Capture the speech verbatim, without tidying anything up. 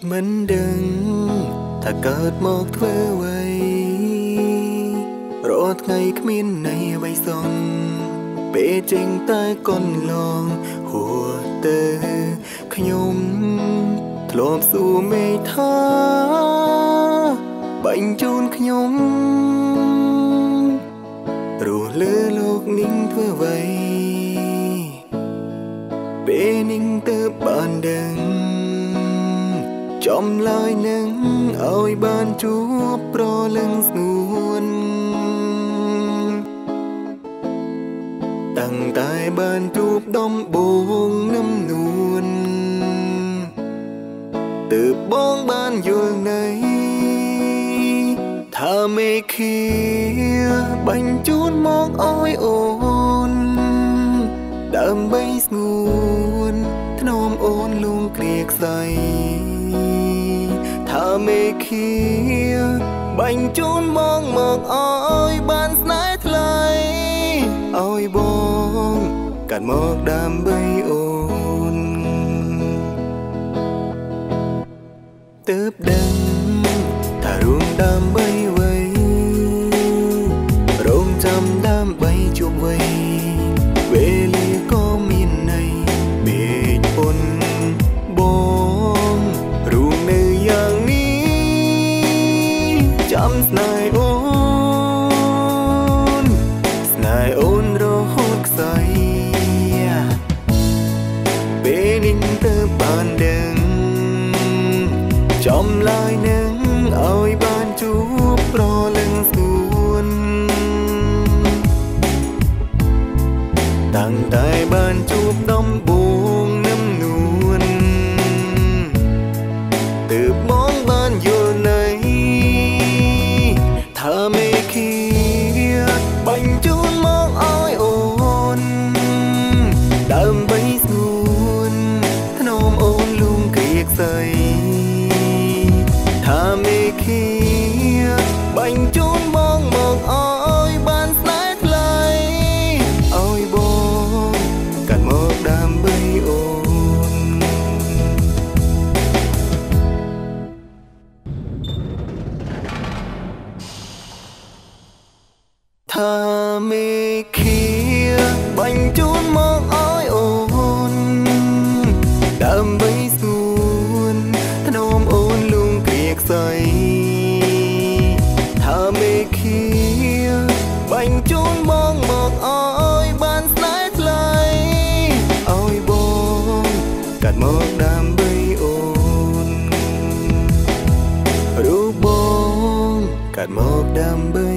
មិនដឹងថាកើតមកធ្វើអ្វីរាល់ថ្ងៃគ្មានន័យអ្វីសោះពេលចេញតែកូនឡងហួរទៅខ្ញុំធ្លាប់សួរមេថាបាញ់ជូនខ្ញុំរស់លើលោកនេះធ្វើអ្វីពេលនេះទៅបានដឹងចំឡើយនឹងឲ្យបានជួបប្រលឹងស្ងួនតាំងតែបានជួបដំបងនឹមនួនទើបបងបានយល់នៃថាមេឃាបាញ់ជូនមកឲ្យអូនដើម្បីស្ងួនធ្នមអូនលងគ្រាខ្សែថាមេឃាបាញ់ជូនបងមកឲ្យបានស្នេហ៍ថ្លៃឲ្យបងកាត់មកដើម្បីអូនទើបដឹងថារួមដើម្បីអ្វីរងចាំដើម្បីជួបអ្វីវេលាក៏មានន័យមេឃពុនបងរួមនៅយ៉ាងនេះចាំស្នេហ៍អូនស្នេហ៍អូនរហូតខ្សែពេលនេះទៅបានដឹងចំឡើយនឹងឲ្យបានជួបប្រលឹងស្ងួនតាំងតែបានជួបដំបងនឹមនួនទើបបងបានយល់នៃថាមេឃាបាញ់ជូនមកឲ្យអូនដើម្បីស្ងួនធ្នមអូនលងគ្រាខ្សែថាមេឃាបាញ់ជូនបងមកឲ្យបានស្នេហ៍ថ្លៃឲ្យបងកាត់មកដើម្បីអូនថាមេឃាបាញ់ជូនមកឲ្យអូនដើម្បីស្ងួនធ្នមអូនលងគ្រាខ្សែថាមេឃាបាញ់ជូនបងមកឲ្យបានស្នេហ៍ថ្លៃឲ្យបងកាត់មកដើម្បីអូនរូបបងកាត់មកដើម្បី